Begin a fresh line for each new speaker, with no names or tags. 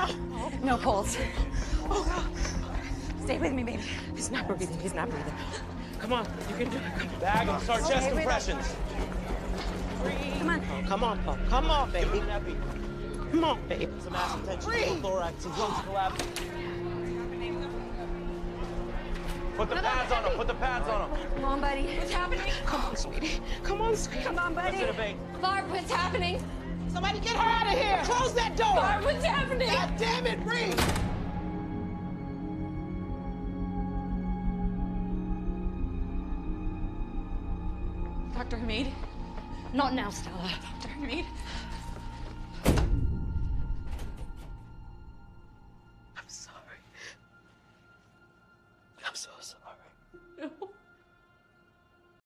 No pulse. Oh, God. Stay with me, baby. He's not breathing. He's not breathing. Come on. You can do it. Come on.
Bag him. Start chest compressions.
Come on.
Oh, come on, Paul. Come on, baby. Come on, baby.
Some acid tension in the thorax. His lungs collapse. Put the pads on him. Put the pads on him.
Come on, buddy.
What's happening?
Come on, sweetie. Come on, sweetie.
Come on, buddy.
Let's innovate.
Barb, what's happening?
Somebody get her out of here! Close that door!
Barb, what's happening?
God damn it, breathe!
Dr. Hamid? Not now, Stella. Dr. Hamid?